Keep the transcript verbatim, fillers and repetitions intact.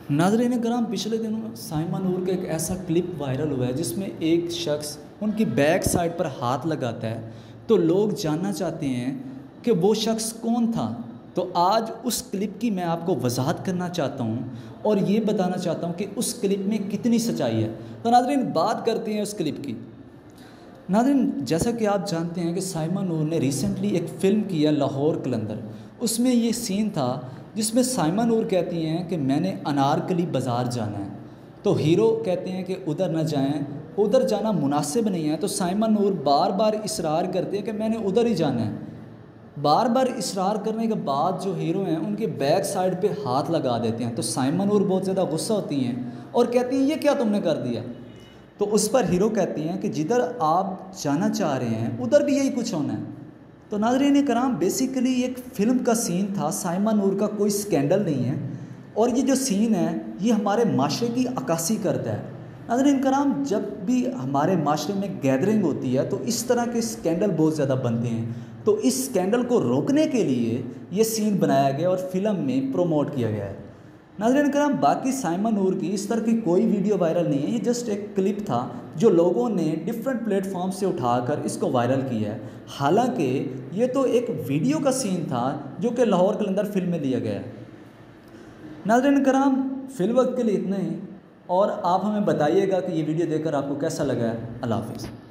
नाज़रीन कराम, पिछले दिनों साइमा नूर का एक ऐसा क्लिप वायरल हुआ है जिसमें एक शख्स उनकी बैक साइड पर हाथ लगाता है। तो लोग जानना चाहते हैं कि वो शख्स कौन था। तो आज उस क्लिप की मैं आपको वजाहत करना चाहता हूँ और ये बताना चाहता हूँ कि उस क्लिप में कितनी सच्चाई है। तो नाज़रीन बात करते हैं उस क्लिप की। नाज़रीन, जैसा कि आप जानते हैं कि साइमा नूर ने रिसेंटली एक फ़िल्म की है लाहौर कलंदर। उसमें ये सीन था जिसमें साइमा नूर कहती हैं कि मैंने अनारकली बाज़ार जाना है। तो हीरो कहते हैं कि उधर न जाएं, उधर जाना मुनासिब नहीं है। तो साइमा नूर बार बार इसरार करती है कि मैंने उधर ही जाना है। बार बार इसरार करने के बाद जो हीरो हैं उनके बैक साइड पे हाथ लगा देते हैं। तो साइमा नूर बहुत ज़्यादा गुस्सा होती हैं और कहती हैं ये क्या तुमने कर दिया। तो उस पर हीरो कहती हैं कि जिधर आप जाना चाह रहे हैं उधर भी यही कुछ होना है। तो नाज़रीन कराम, बेसिकली एक फ़िल्म का सीन था, साइमा नूर का कोई स्कैंडल नहीं है। और ये जो सीन है ये हमारे माशरे की अक्कासी करता है। नाज़रीन कराम, जब भी हमारे माशरे में गैदरिंग होती है तो इस तरह के स्कैंडल बहुत ज़्यादा बनते हैं। तो इस स्कैंडल को रोकने के लिए ये सीन बनाया गया और फिल्म में प्रोमोट किया गया है। नाज़रीन कराम, बाकी साइमा नूर की इस तरह की कोई वीडियो वायरल नहीं है। ये जस्ट एक क्लिप था जो लोगों ने डिफरेंट प्लेटफॉर्म से उठाकर इसको वायरल किया है। हालांकि ये तो एक वीडियो का सीन था जो कि लाहौर कलंदर फिल्म में लिया गया है। नाज़रीन कराम, फिल वक्त के लिए इतना ही, और आप हमें बताइएगा कि ये वीडियो देखकर आपको कैसा लगा है। अल्लाह हाफ़िज़।